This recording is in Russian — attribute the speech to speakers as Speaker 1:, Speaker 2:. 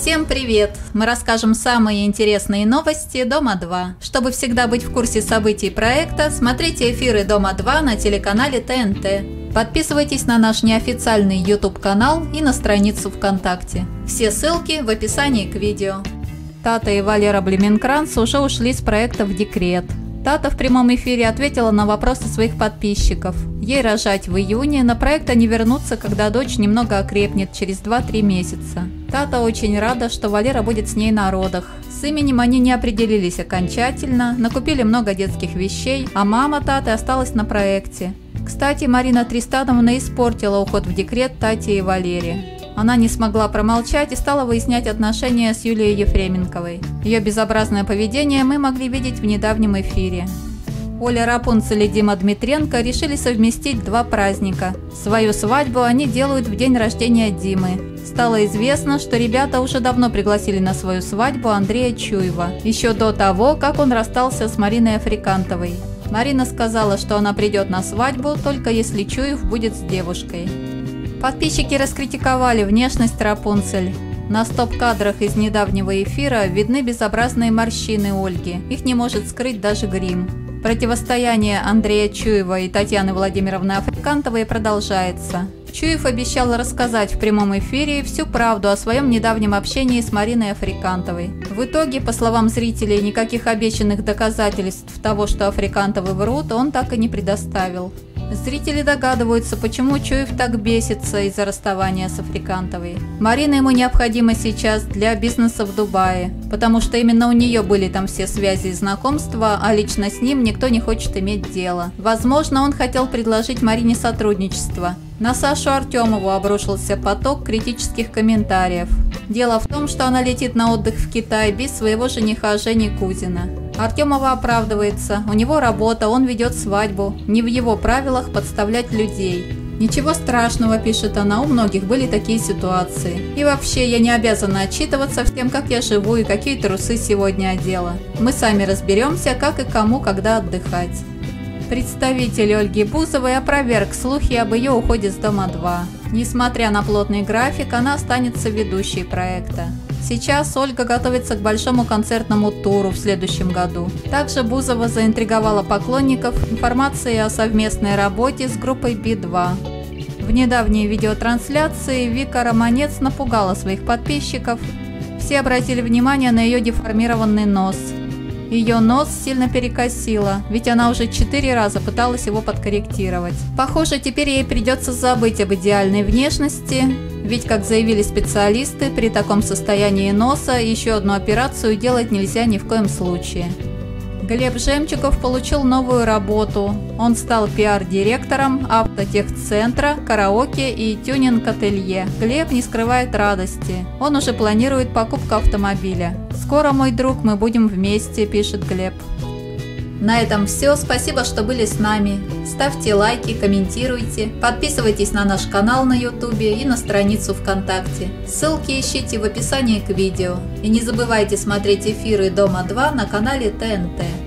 Speaker 1: Всем привет! Мы расскажем самые интересные новости Дома-2. Чтобы всегда быть в курсе событий проекта, смотрите эфиры Дома-2 на телеканале ТНТ. Подписывайтесь на наш неофициальный YouTube-канал и на страницу ВКонтакте. Все ссылки в описании к видео. Тата и Валера Блеменкранц уже ушли с проекта в декрет. Тата в прямом эфире ответила на вопросы своих подписчиков. Ей рожать в июне, на проект они вернутся, когда дочь немного окрепнет, через 2-3 месяца. Тата очень рада, что Валера будет с ней на родах. С именем они не определились окончательно, накупили много детских вещей, а мама Таты осталась на проекте. Кстати, Марина Тристановна испортила уход в декрет Тате и Валере. Она не смогла промолчать и стала выяснять отношения с Юлией Ефременковой. Ее безобразное поведение мы могли видеть в недавнем эфире. Оля Рапунцель и Дима Дмитренко решили совместить два праздника. Свою свадьбу они делают в день рождения Димы. Стало известно, что ребята уже давно пригласили на свою свадьбу Андрея Чуева, еще до того, как он расстался с Мариной Африкантовой. Марина сказала, что она придет на свадьбу, только если Чуев будет с девушкой. Подписчики раскритиковали внешность Рапунцель. На стоп-кадрах из недавнего эфира видны безобразные морщины Ольги. Их не может скрыть даже грим. Противостояние Андрея Чуева и Татьяны Владимировны Африкантовой продолжается. Чуев обещал рассказать в прямом эфире всю правду о своем недавнем общении с Мариной Африкантовой. В итоге, по словам зрителей, никаких обещанных доказательств того, что Африкантовы врут, он так и не предоставил. Зрители догадываются, почему Чуев так бесится из-за расставания с Африкантовой. Марина ему необходима сейчас для бизнеса в Дубае, потому что именно у нее были там все связи и знакомства, а лично с ним никто не хочет иметь дело. Возможно, он хотел предложить Марине сотрудничество. На Сашу Артемову обрушился поток критических комментариев. Дело в том, что она летит на отдых в Китай без своего жениха Жени Кузина. Артемова оправдывается, у него работа, он ведет свадьбу, не в его правилах подставлять людей. «Ничего страшного», – пишет она, – «у многих были такие ситуации. И вообще, я не обязана отчитываться всем, как я живу и какие трусы сегодня одела. Мы сами разберемся, как и кому, когда отдыхать». Представитель Ольги Бузовой опроверг слухи об ее уходе с Дома-2. Несмотря на плотный график, она останется ведущей проекта. Сейчас Ольга готовится к большому концертному туру в следующем году. Также Бузова заинтриговала поклонников информацией о совместной работе с группой Би-2. В недавней видеотрансляции Вика Романец напугала своих подписчиков. Все обратили внимание на ее деформированный нос. Ее нос сильно перекосило, ведь она уже 4 раза пыталась его подкорректировать. Похоже, теперь ей придется забыть об идеальной внешности, ведь, как заявили специалисты, при таком состоянии носа еще одну операцию делать нельзя ни в коем случае. Глеб Жемчугов получил новую работу. Он стал пиар-директором автотехцентра, караоке и тюнинг-ателье. Глеб не скрывает радости. Он уже планирует покупку автомобиля. «Скоро, мой друг, мы будем вместе», – пишет Глеб. На этом все. Спасибо, что были с нами. Ставьте лайки, комментируйте, подписывайтесь на наш канал на YouTube и на страницу ВКонтакте. Ссылки ищите в описании к видео. И не забывайте смотреть эфиры Дома-2 на канале ТНТ.